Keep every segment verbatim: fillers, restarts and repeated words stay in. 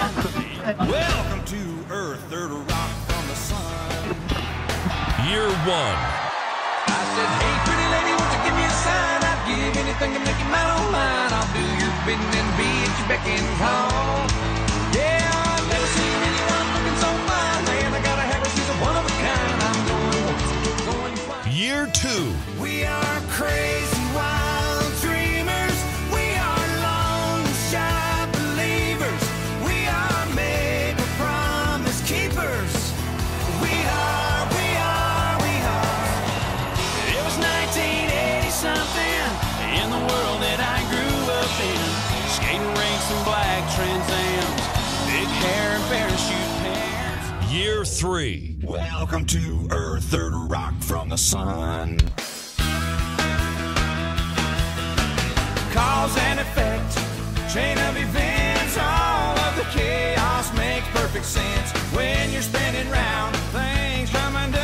Welcome to Earth, third rock from the sun. Year one. I said, hey, pretty lady, won't you give me a sign? I'd give anything to make you mine, oh mine. I'll do your bidding and be at your beck and call. Yeah, I've never seen anyone looking so fine. Man, I gotta have her, she's a one of a kind. I'm going once, going twice. Year two. We are crazy wild dreamers. We are long shot believers. We are made for promise keepers. We are, we are, we are. It was nineteen eighty something in the world that I grew up in. Skating rinks and black Trans Ams, big hair and parachute pants. Year three. Welcome to Earth, third rock from the sun. Cause and effect, chain of events, all of the chaos makes perfect sense when you're spinning round, things come undone.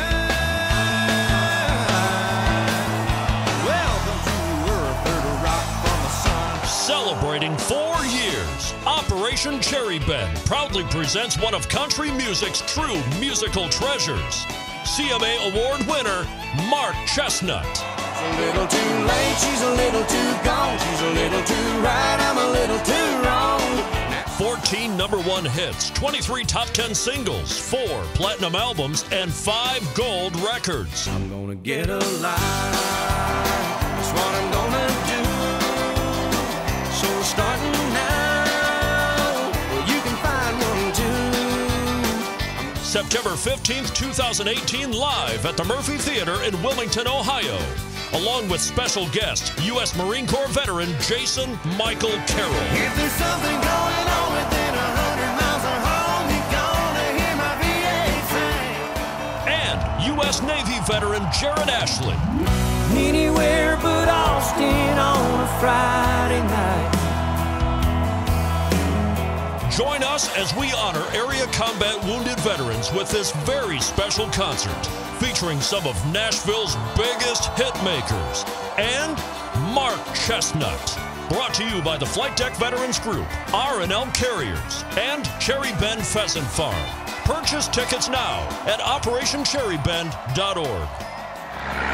Welcome to Earth, third rock from the sun. Celebrating four years, Operation Cherrybend proudly presents one of country music's true musical treasures. C M A Award winner, Mark Chesnutt. She's a little too late, she's a little too gone. She's a little too right, I'm a little too wrong. fourteen number one hits, twenty-three top ten singles, four platinum albums, and five gold records. I'm gonna get a life, that's what I'm gonna do. So we're starting now, well you can find one too. September fifteenth, two thousand eighteen, live at the Murphy Theater in Wilmington, Ohio. Along with special guest, U S Marine Corps veteran Jason Michael Carroll. If there's something going on within a hundred miles of home, you're gonna hear my V eight sing. And U S Navy veteran Jared Ashley. Anywhere but Austin on a Friday night. Join us as we honor area combat wounded veterans with this very special concert, featuring some of Nashville's biggest hit makers and Mark Chesnutt. Brought to you by the Flight Deck Veterans Group, R and L Carriers, and Cherrybend Pheasant Farm. Purchase tickets now at operation cherrybend dot org.